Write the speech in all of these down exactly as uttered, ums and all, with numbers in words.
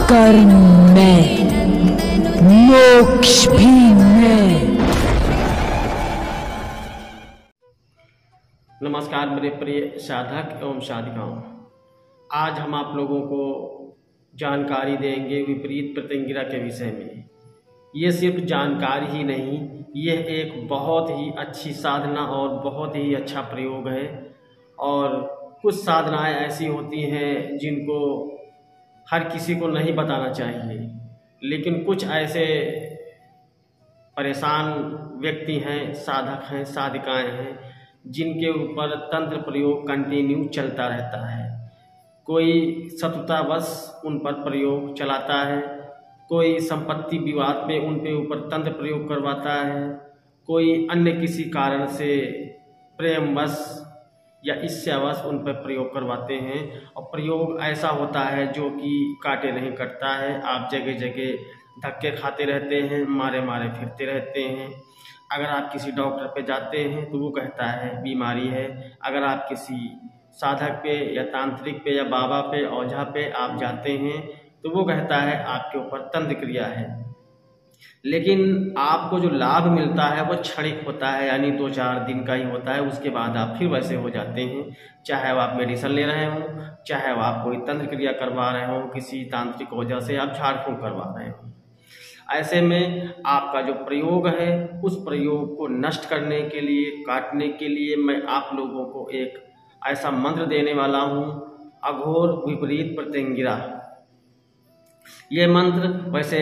कर्म में, मोक्ष भी में। नमस्कार मेरे प्रिय साधक एवं साधिकाओं, आज हम आप लोगों को जानकारी देंगे विपरीत प्रतिंगिरा के विषय में। ये सिर्फ जानकारी ही नहीं, यह एक बहुत ही अच्छी साधना और बहुत ही अच्छा प्रयोग है। और कुछ साधनाएं ऐसी होती हैं जिनको हर किसी को नहीं बताना चाहिए, लेकिन कुछ ऐसे परेशान व्यक्ति हैं, साधक हैं, साधिकाएं हैं, जिनके ऊपर तंत्र प्रयोग कंटिन्यू चलता रहता है। कोई शत्रुतावश उन पर प्रयोग चलाता है, कोई संपत्ति विवाद पे उन पे ऊपर तंत्र प्रयोग करवाता है, कोई अन्य किसी कारण से प्रेमवश या ईर्ष्यावश उन पर प्रयोग करवाते हैं। और प्रयोग ऐसा होता है जो कि काटे नहीं कटता है। आप जगह जगह धक्के खाते रहते हैं, मारे मारे फिरते रहते हैं। अगर आप किसी डॉक्टर पे जाते हैं तो वो कहता है बीमारी है। अगर आप किसी साधक पे या तांत्रिक पे या बाबा पे ओझा पे आप जाते हैं तो वो कहता है आपके ऊपर तंत्र क्रिया है। लेकिन आपको जो लाभ मिलता है वो क्षणिक होता है, यानी दो चार दिन का ही होता है। उसके बाद आप फिर वैसे हो जाते हैं, चाहे वो आप मेडिसिन ले रहे हों, चाहे वो आप कोई तंत्र क्रिया करवा रहे हों, किसी तांत्रिक वजह से आप झाड़ फूँक करवा रहे हों। ऐसे में आपका जो प्रयोग है उस प्रयोग को नष्ट करने के लिए, काटने के लिए मैं आप लोगों को एक ऐसा मंत्र देने वाला हूँ, अघोर विपरीत प्रतिंगिरा। ये मंत्र वैसे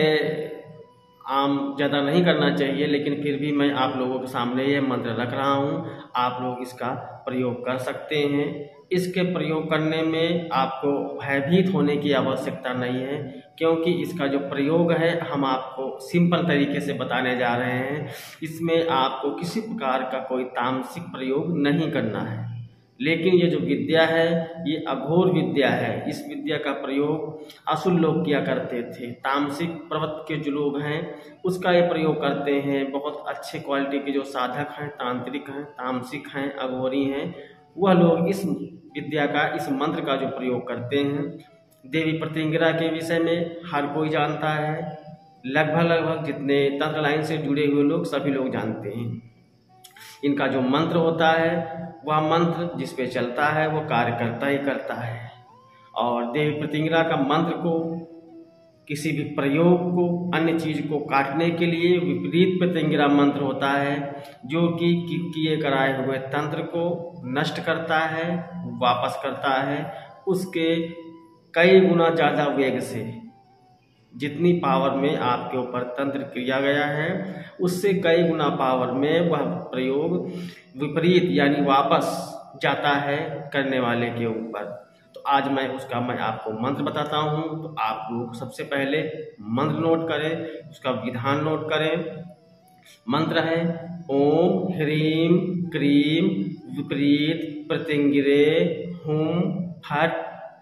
आम ज़्यादा नहीं करना चाहिए, लेकिन फिर भी मैं आप लोगों के सामने ये मंत्र रख रहा हूँ। आप लोग इसका प्रयोग कर सकते हैं। इसके प्रयोग करने में आपको भयभीत होने की आवश्यकता नहीं है, क्योंकि इसका जो प्रयोग है हम आपको सिंपल तरीके से बताने जा रहे हैं। इसमें आपको किसी प्रकार का कोई तामसिक प्रयोग नहीं करना है, लेकिन ये जो विद्या है ये अघोर विद्या है। इस विद्या का प्रयोग असुर लोग किया करते थे। तामसिक प्रवृत्ति के जो लोग हैं उसका ये प्रयोग करते हैं। बहुत अच्छे क्वालिटी के जो साधक हैं, तांत्रिक हैं, तामसिक हैं, अघोरी हैं, वह लोग इस विद्या का, इस मंत्र का जो प्रयोग करते हैं। देवी प्रतिंगिरा के विषय में हर कोई जानता है, लगभग लगभग जितने तंत्र लाइन से जुड़े हुए लोग सभी लोग जानते हैं। इनका जो मंत्र होता है वह मंत्र जिस पे चलता है वो कार्य करता ही करता है। और देवी प्रतिंगिरा का मंत्र को, किसी भी प्रयोग को, अन्य चीज को काटने के लिए विपरीत प्रतिंगिरा मंत्र होता है, जो कि किए कराए हुए तंत्र को नष्ट करता है, वापस करता है उसके कई गुना ज़्यादा वेग से। जितनी पावर में आपके ऊपर तंत्र किया गया है उससे कई गुना पावर में वह प्रयोग विपरीत यानी वापस जाता है करने वाले के ऊपर। तो आज मैं उसका मैं आपको मंत्र बताता हूँ। तो आप लोग सबसे पहले मंत्र नोट करें, उसका विधान नोट करें। मंत्र है ओम ह्रीम क्रीम विपरीत प्रतिंगिरे हुम फट।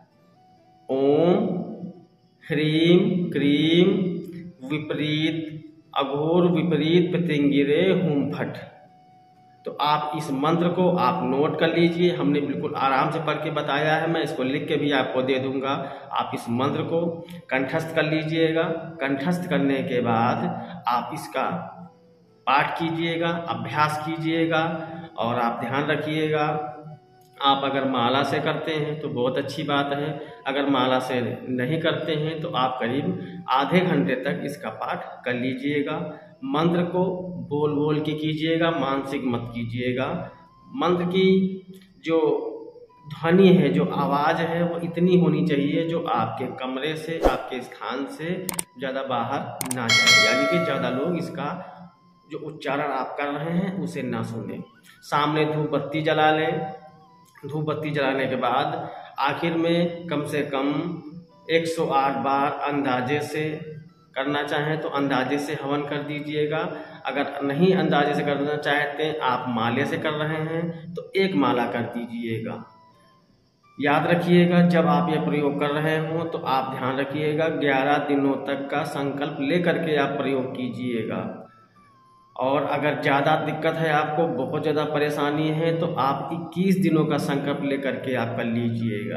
ओम ह्रीम क्रीम विपरीत अघोर विपरीत प्रतिंगिरे हुम फट। तो आप इस मंत्र को आप नोट कर लीजिए। हमने बिल्कुल आराम से पढ़ के बताया है, मैं इसको लिख के भी आपको दे दूंगा। आप इस मंत्र को कंठस्थ कर लीजिएगा। कंठस्थ करने के बाद आप इसका पाठ कीजिएगा, अभ्यास कीजिएगा। और आप ध्यान रखिएगा, आप अगर माला से करते हैं तो बहुत अच्छी बात है, अगर माला से नहीं करते हैं तो आप करीब आधे घंटे तक इसका पाठ कर लीजिएगा। मंत्र को बोल बोल के कीजिएगा, मानसिक मत कीजिएगा। मंत्र की जो ध्वनि है, जो आवाज़ है, वो इतनी होनी चाहिए जो आपके कमरे से, आपके स्थान से ज़्यादा बाहर ना जाए, यानी कि ज़्यादा लोग इसका जो उच्चारण आप कर रहे हैं उसे ना सुने। सामने धूप बत्ती जला लें। धूप बत्ती जलाने के बाद आखिर में कम से कम एक सौ आठ बार अंदाजे से करना चाहें तो अंदाजे से हवन कर दीजिएगा। अगर नहीं अंदाजे से करना चाहते हैं, आप माले से कर रहे हैं तो एक माला कर दीजिएगा। याद रखिएगा, जब आप यह प्रयोग कर रहे हो तो आप ध्यान रखिएगा ग्यारह दिनों तक का संकल्प लेकर के आप प्रयोग कीजिएगा। और अगर ज़्यादा दिक्कत है, आपको बहुत ज़्यादा परेशानी है, तो आप इक्कीस दिनों का संकल्प लेकर के आप कर लीजिएगा।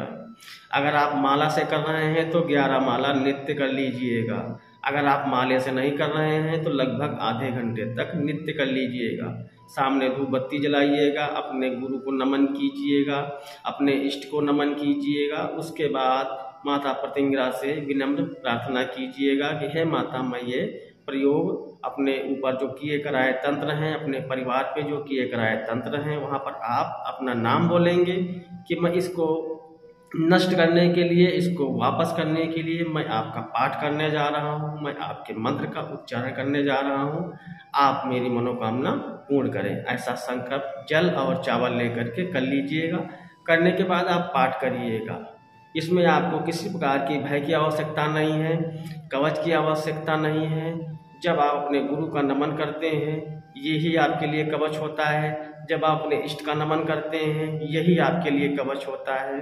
अगर आप माला से कर रहे हैं तो ग्यारह माला नित्य कर लीजिएगा। अगर आप माले से नहीं कर रहे हैं तो लगभग आधे घंटे तक नित्य कर लीजिएगा। सामने धूप बत्ती जलाइएगा, अपने गुरु को नमन कीजिएगा, अपने इष्ट को नमन कीजिएगा। उसके बाद माता प्रतिंग्रा से विनम्र प्रार्थना कीजिएगा कि हे माता, मैं ये प्रयोग अपने ऊपर जो किए कराए तंत्र हैं, अपने परिवार पे जो किए कराए तंत्र हैं, वहाँ पर आप अपना नाम बोलेंगे कि मैं इसको नष्ट करने के लिए, इसको वापस करने के लिए मैं आपका पाठ करने जा रहा हूँ, मैं आपके मंत्र का उच्चारण करने जा रहा हूँ, आप मेरी मनोकामना पूर्ण करें। ऐसा संकल्प जल और चावल लेकर के कर लीजिएगा। करने के बाद आप पाठ करिएगा। इसमें आपको किसी प्रकार की भय की आवश्यकता नहीं है, कवच की आवश्यकता नहीं है। जब आप अपने गुरु का नमन करते हैं, यही आपके लिए कवच होता है। जब आप अपने इष्ट का नमन करते हैं, यही आपके लिए कवच होता है।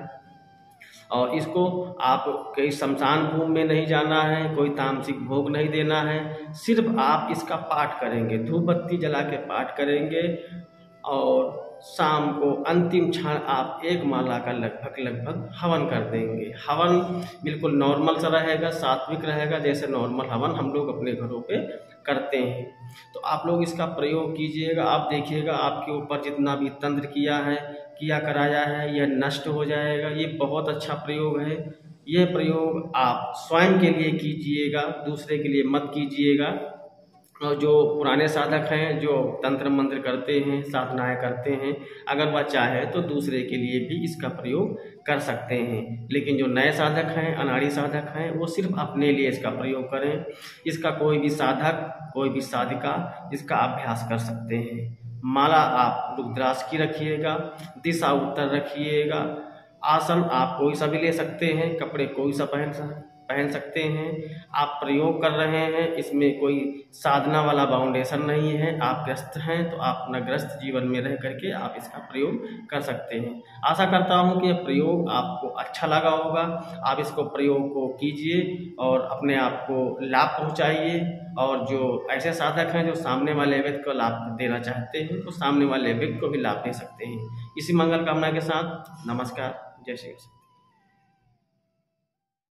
और इसको आप कहीं शमशान भूमि में नहीं जाना है, कोई तामसिक भोग नहीं देना है, सिर्फ आप इसका पाठ करेंगे, धूप बत्ती जला के पाठ करेंगे। और शाम को अंतिम क्षण आप एक माला का लगभग लगभग हवन कर देंगे। हवन बिल्कुल नॉर्मल सा रहेगा, सात्विक रहेगा, जैसे नॉर्मल हवन हम लोग अपने घरों पे करते हैं। तो आप लोग इसका प्रयोग कीजिएगा। आप देखिएगा आपके ऊपर जितना भी तंत्र किया है, किया कराया है, यह नष्ट हो जाएगा। ये बहुत अच्छा प्रयोग है। ये प्रयोग आप स्वयं के लिए कीजिएगा, दूसरे के लिए मत कीजिएगा। और जो पुराने साधक हैं, जो तंत्र मंत्र करते हैं, साधनाएं करते हैं, अगर वह चाहे तो दूसरे के लिए भी इसका प्रयोग कर सकते हैं। लेकिन जो नए साधक हैं, अनाड़ी साधक हैं, वो सिर्फ अपने लिए इसका प्रयोग करें। इसका कोई भी साधक, कोई भी साधिका इसका अभ्यास कर सकते हैं। माला आप रुद्राक्ष की रखिएगा, दिशा उत्तर रखिएगा। आसन आप कोई सा भी ले सकते हैं, कपड़े कोई सा पहन पहन सकते हैं। आप प्रयोग कर रहे हैं, इसमें कोई साधना वाला बाउंडेशन नहीं है। आप ग्रस्त हैं तो आप अपना ग्रस्त जीवन में रह करके आप इसका प्रयोग कर सकते हैं। आशा करता हूं कि यह प्रयोग आपको अच्छा लगा होगा। आप इसको प्रयोग को कीजिए और अपने आप को लाभ पहुंचाइए। और जो ऐसे साधक हैं जो सामने वाले व्यक्ति को लाभ देना चाहते हैं, तो सामने वाले व्यक्ति को भी लाभ दे सकते हैं। इसी मंगल कामना के साथ नमस्कार, जय श्री कृष्ण।